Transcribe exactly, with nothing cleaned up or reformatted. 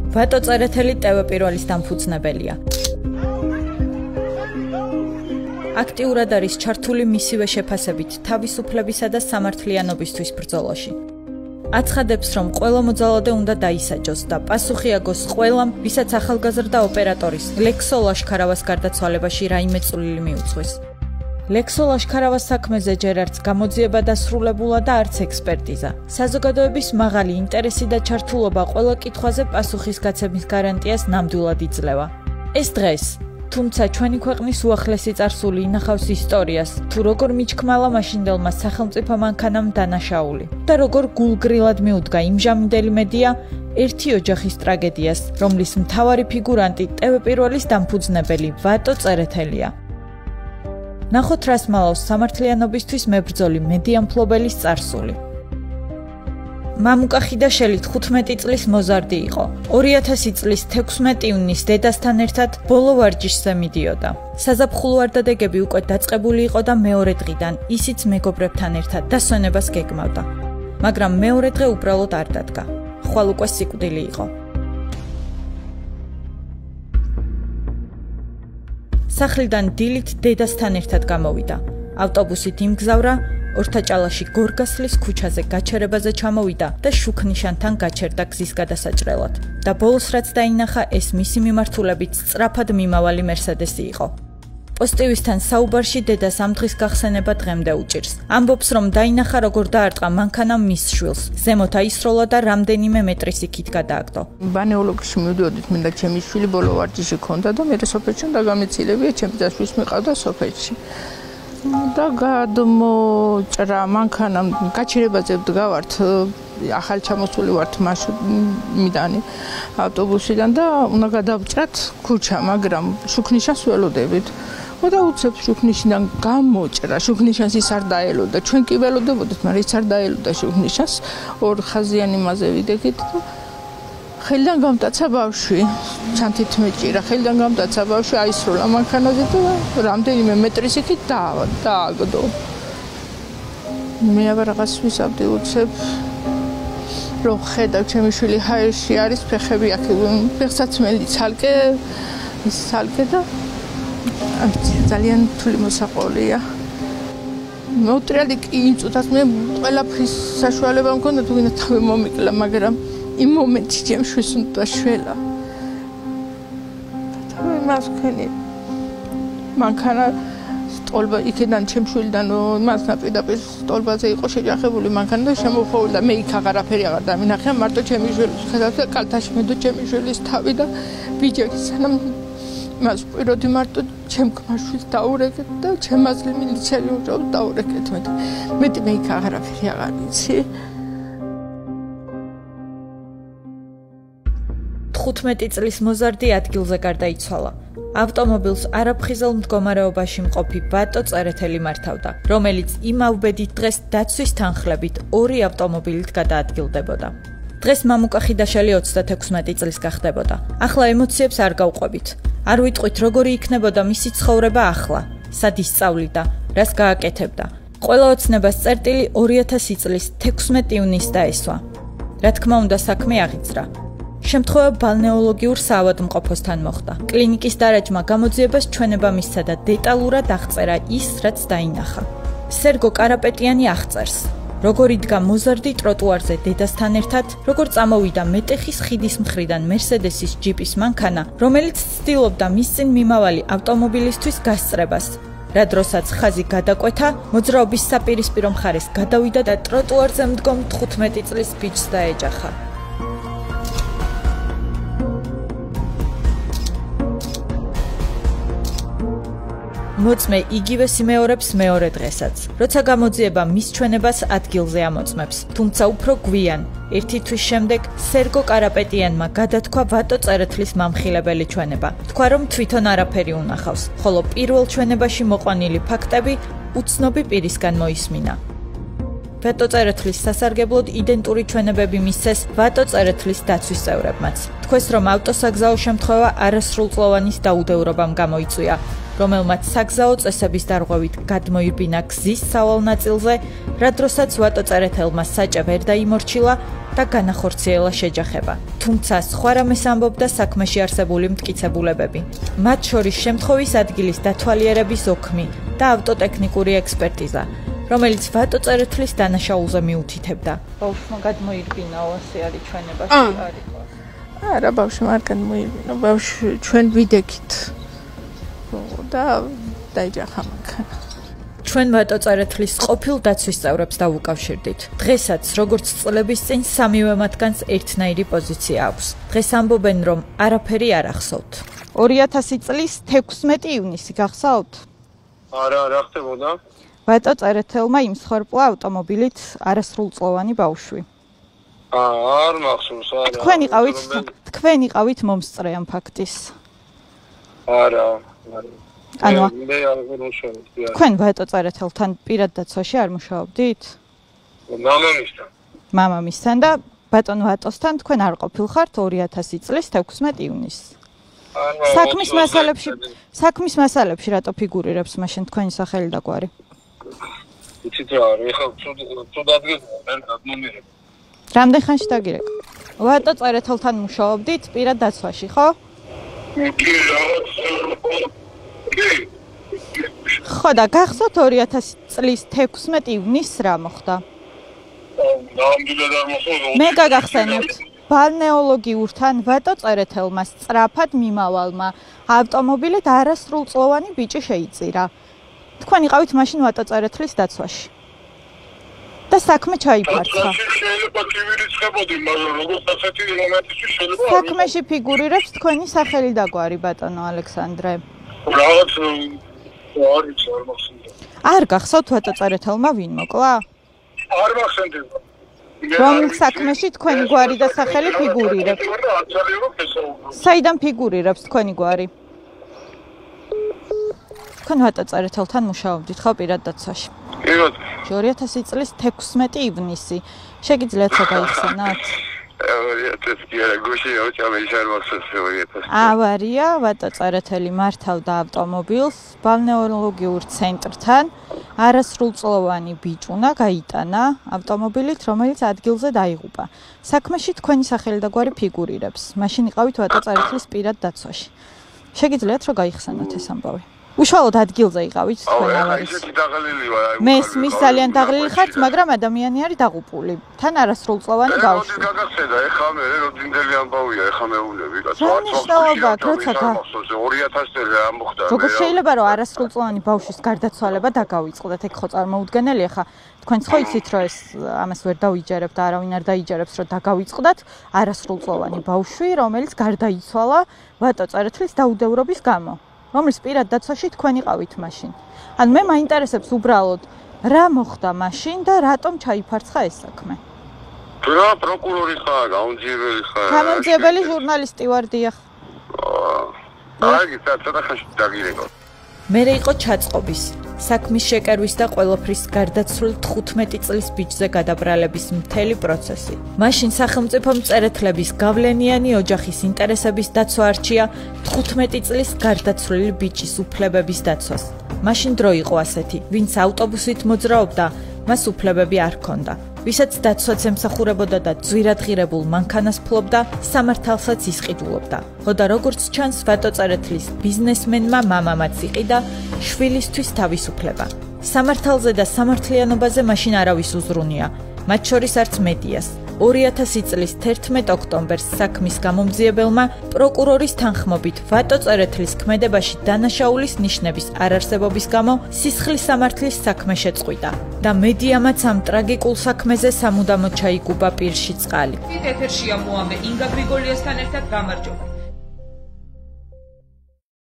ვატო წერეთელი ტევ პირველის დამფუძნებელია. აქტიურად არის ჩართული მისივე შეფასებით თავისუფლებისა და სამართლიანობისთვის ბრძოლაში. აცხადებს, რომ ყველა მოძალადე უნდა დაისაჯოს და პასუხი აგოს ყველამ, ვისაც ახალგაზრდა ოპერატორის ლექსო ლაშქარავას გარდაცვალებაში რაიმე წვლილი მიუძღვის. ლექსო ლაშქარავას საქმეზე ჯერ არც გამოძიება დასრულებულა და არც ექსპერტიზა. საზოგადოების მაღალი ინტერესი და ჩართულობა ყველა კითხვაზე პასუხის გაცემის გარანტიას ნამდვილად იძლევა. ეს დღეს თუმცა ჩვენი ქვეყნის უახლესი წარსული ინახავს ისტორიას, თუ როგორ მიჩქმალა მაშინდელმა სახელმწიფო მანქანამ დანაშაული და როგორ გულგრილად მიუდგა იმჟამინდელი მედია ერთი ოჯახის ტრაგედიას, რომლის მთავარი ფიგურანტი ტევ პირველის დამფუძნებელი ვატო წერეთელია. ნახოთ რას მალავს სამართლიანობისთვის მებრძოლი მედიამფლობელის წარსული. მამუკა ხიდაშელი თხუთმეტი წლის მოზარდი იყო. ორი ათასი წლის თექვსმეტი ივნის დედასთან ერთად ბოლო ვარჯიშზე მიდიოდა. საზაფხულო არდადეგები უკვე დაწყებული იყო და მეორე დღიდან ისიც მეგობრებთან ერთად დასვენებას გეგმავდა. მაგრამ მეორე დღე უბრალოდ არ დადგა. ხვალ უკვე სიკვდილი იყო. სახლიდან დილით დედასთან ერთად გამოვიდა. ავტობუსით იმგზავრა, ორთაჭალაში გორგასლის ქუჩაზე გაჩერებაზე ჩამოვიდა და შუქნიშანთან გაჩერდა გზის გადასაჭრელად. და ბოლოს რაც დაინახა, ეს მისი მიმართულებით სწრაფად მიმავალი მერსედესი იყო. პოსტივისთან საუბარში დედას ამ დღის გახსენება დღემდე უჭირს. ამბობს, რომ დაინახა, როგორ დაარტყა მანქანამ მის შვილს. ზემოთ აისროლა და რამდენიმე მეტრის იქით გადააგდო. ბანეოლოგიაში მივდიოდით, მინდა ჩემი შვილი ბოლო ვარჯიში ქონდა და მე სოფელში უნდა გამეცილებია, ჩემი დაშვილს მიყავდა სოფელში. და გადმოჭრა მანქანამ გაჩერებაზე ვდგავართ, ახალ ჩამოსული ვართ მაშინიდან ავტობუსიდან და უნდა გადავჭრათ ქუჩა, მაგრამ შუქნიშანს ველოდებით. და უცებ შუქნიშნიდან გამოჭრა, შუქნიშანს ის არ დაელოდა, ჩვენ კი ველოდებოდით, მაგრამ ის არ დაელოდა შუქნიშანს, ორ ხაზიანი მაზე ვიდექით და ხელიდან გამტაცა ბავშვი, ჩანთით მეჭირა, ხელიდან გამტაცა ბავშვი, აისროლა მანქანაზე და რამდენიმე მეტრის იქით დააგდო. მე აბა რაღაც ვისავდი უცებ, რომ ხედავ ჩემი შვილი ჰაერში არის, ფეხები აქ, ფეხსაცმელი ცალკე, ის ცალკე და ძალიან თული მოსაყოლია. მოუტრიალდი კი იმ წუთას მე ყველაფრის საშუალება მქონდა, თუ გინდა თავი მომიკლა, მაგრამ იმ მომენტში ჩემ შვილს უნდა შველა. თავი მას ქენი მანქანა სტოლბა იქიდან ჩემ შვილიდან მას ნაპირდაპირ სტოლბაზე იყო შეჯახებული მანქანა და შემოხოვდა. მე იქ აღარაფერი აღარ დამინახე, მარტო ჩემი შვილის ხედავ და კალთაში მედო ჩემი შვილის თავი და ბიჭები სანამ მას პიროდი მარტო ჩემ ქმაშვილს დაურეკეთ და ჩემ აზრი მილიციელი უბრალოდ დაურეკეთ მე. მეტი მე იქ აღარაფერი აღარ ვიცი. თხუთმეტი წლის მოზარდი ადგილზე გარდაიცვალა. ავტომობილს არაფხიზელ მდგომარეობაში მყოფი ვატო წერეთელი მართავდა, რომელიც იმავბედით დღეს დაცვის თანხლებით ორი ავტომობილით გადაადგილდებოდა. დღეს მამუკა ხიდაშელი ოცდათექვსმეტი წლის გახდებოდა. ახლა ემოციებს არ გავყვებით. არ ვიტყვით, როგორი იქნებოდა მისი ცხოვრება ახლა, სად ისწავლიდა, რას გააკეთებდა. ყველა ოცნებას წერტილი ორი ათასი წლის თექვსმეტი ივნის დაესვა. რა თქმა უნდა, საქმე აღიძრა. შემთხვევა ბალნეოლოგიურ საავადმყოფოსთან მოხდა. კლინიკის დარაჯმა გამოძიებას ჩვენება მისცა და დეტალურად აღწერა ის, რაც დაინახა. სერგო კარაპეტიანი აღწერს, როგორ იდგა მოზარდი ტროტუარზე დედასთან ერთად, როგორ წამოვიდა მეტეხის ხიდის მხრიდან მერსედესის ჯიპის მანქანა, რომელიც ცდილობდა მის წინ მიმავალი ავტომობილისთვის გასწრებას. რა დროსაც ხაზი გადაკვეთა, მოძრაობის საპირისპირო მხარეს გადავიდა და ტროტუარზე მდგომ თხუთმეტი წლის ბიჭს დაეჯახა. მოწმე იგივე სიმეორებს მეორე დღესაც, როცა გამოძიება მის ჩვენებას ადგილზე ამოწმებს, თუმცა უფრო გვიან, ერთი თვის შემდეგ სერგო კარაპეტიანმა გადათქვა ვატო წერეთლის მამხილებელი ჩვენება. თქვა, რომ თვითონ არაფერი უნახავს, ხოლო პირველ ჩვენებაში მოყვანილი ფაქტები უცნობი პირისგან მოისმინა. ვატო წერეთლის სასარგებლოდ იდენტური ჩვენებები მისცეს ვატო წერეთლის დაცვის წევრებმაც. თქვეს, რომ ავტოსაგზაო შემთხვევა არასრულწლოვანის დაუდევრობამ გამოიწვია, რომელმაც საგზაო წესების დარღვევით გადმოირბინა გზის სავალ ნაწილზე, რა დროსაც ვატო წერეთელმა საჭე ვერ დაიმორჩილა მოხდა განახორციელა შეჯახება. თუმცა სხვა რამეს ამბობდა საქმეში არსებული მტკიცებულებები. მათ შორის შემთხვევის ადგილის დათვალიერების ოქმი და ავტოტექნიკური ექსპერტიზა, რომელიც ვატოწერეთლის დანაშაულზე მიუთითებდა. ბავშვმა გადმოირბინაო, ასე არის ჩვენებაში არის. არა, ბავშვმა არ გადმოირბინა, ბავშვი ჩვენ ვიდექით. და დაიჯახა მანქანა. ჩვენ ვატოწერეთლის ყოფილ დაცვის წევრებს დავუკავშირდით. დღესაც, როგორც წლების წინ სამივე მათგანს ერთნაირი პოზიცია აქვს. დღეს ამბობენ, რომ არაფერი არ ახსოვთ. ორი ათასი წლის თექვსმეტი ივნისი გახსოვთ? არა, რა ხდებოდა? ვატოწერეთელმა იმსხვერპლა ავტომობილით არასრულწლოვანი ბავშვი. აა, არ მახსოვს, არა. თქვენ იყავით, თქვენ იყავით მომსწრე ამ ფაქტის. არა, არა. ანუ მე არ მუშაობდი. თქვენ ვატოწერეთელთან პირად დაცვაში არ მუშაობდით? მამამისთან. მამამისთან და ბატონ ვატოსთან თქვენ არ ყოფილხართ ორი ათასი წლის თექვსმეტი ივნისს. საქმის მასალებში, საქმის მასალებში რატო ფიგურირებს მაშინ თქვენი სახელი და გვარი? იცით რა არის, ეხლა თუ დადგება, მე გადმომირებ. რამდენ ხანში დაგირეკ? ვატოწერეთელთან მუშაობდით პირად დაცვაში, ხო? კი, რაღაც ხო და გახსოვთ ორი ათასი წლის თექვსმეტი ივნისს რა მოხდა? ნამდვილად არ მახსოვს. მე გაგახსენებთ, ბალნეოლოგიურთან ვატოწერეთელმა სწრაფად მიმავალმა ავტომობილით არასრულწლოვანი ბიჭი შეიწირა. თქვენ იყავით მაშინ ვატოწერეთლის დაცვაში. და საქმე ჩაიფარცხა. შეიძლება კივირიცხებოდი, მაგრამ როგორც ასეთი მომენტში შეიძლება საქმეში ფიგურირებს თქვენი სახელი და გვარი ბატონო ალექსანდრე. რაღაც არის არ მახსენდება. არ გახსოვთ ვატოწერეთელმა ვინ მოკლა? არ მახსენდება. რომელ საქმეში თქვენი გვარი და სახელი ფიგურირებს? საიდან ფიგურირებს თქვენი გვარი? თქვენ ვატოწერეთელთან მუშაობდით ხო პირად დაცვაში? კი ბატონო. ორი ათასი წლის თექვსმეტი ივნისი. შეგიძლიათ შეგაიხსენოთ? ავარია, ვატოწერეთელი მართავდა ავტომობილს ბალნეოლოგიურ ცენტრთან. არასრულწლოვანი ბიჭუნა გაიტანა ავტომობილით, რომელიც ადგილზე დაიღუპა. საქმეში თქვენი სახელი და გვარი ფიგურირებს. მაშინ იყავით ვატოწერეთლის პირად დაცვაში. შეგიძლიათ რომ გაიხსენოთ ეს ამბავი? უშუალოდ ადგილზე იყავით თქვენ ავარიის. მე მის ძალიან დაღლილი ხართ, მაგრამ ადამიანი არის დაღუპული. თან არასრულწლოვანი ბავშვი. გაგახსენა, ეხლა მე როდინდელი ამბავია, ეხლა მეუბნები, კაცო. რა მნიშვნელობა, როცა გა ორი ათასი წელი რა მოხდა? როგორ შეიძლება რომ არასრულწლოვანი ბავშვის გარდაცვალება დაგავიწყდეთ? ეგ ხო წარმოუდგენელია ხა. თქვენც ხო იცით რომ ეს ამას ვერ დავიჯერებთ და არავინ არ დაიჯერებს რომ დაგავიწყდათ არასრულწლოვანი ბავშვი, რომელიც გარდაიცვალა ვატოწერეთლის დაუდევრობის გამო. რომლის პირად დაცვაში თქვენ იყავით მაშინ. ან მე მაინტერესებს უბრალოდ რა მოხდა მაშინ და რატომ ჩაიფარცხა ეს საქმე. რა პროკურორი ხარ, გამომძიებელი ხარ? გამომძიებელი ჟურნალისტი ვარ, დიახ. აი, ცოტა ხანში დაგირეკო. მერე იყო ჩაწყობის, საქმის შეკერვის და ყველაფრის გარდაცვლილ თხუთმეტი წლის ბიჭზე გადაბრალების მთელი პროცესი. მაშინ სახელმწიფო მწერეთლების გავლენიანი ოჯახის ინტერესების დაცვა არჩია თხუთმეტი წლის გარდაცვლილი ბიჭის უფლებების დაცვას. მაშინ დრო იყო ასეთი, ვინც ავტობუსით მოძრაობდა, მას უფლებები არ ჰქონდა. ვისაც დაცვაც ემსახურებოდა და ძვირადღირებულ მანქანას ფლობდა, სამართალსაც ისყიდულობდა. ხო და როგორც ჩანს, ვატოწერეთლის ბიზნესმენმა მამამაც იყიდა შვილისთვის თავისუფლება. სამართალზე და სამართლიანობაზე მაშინ არავის უზრუნია, მათ შორის არც მედიას. ორი ათასი წლის თერთმეტ ოქტომბერს საქმის გამომძიებელმა პროკურორის თანხმობით ვატოწერეთლის ქმედებაში დანაშაულის ნიშნების არარსებობის გამო სისხლის სამართლის საქმე შეწყვიტა და მედიამაც ამ ტრაგიკულ საქმეზე სამუდამოდ ჩაიგუბა პირში წყალი. ეთერშია მოამე ინგა გრიგოლიასთან ერთად გამარჯობა.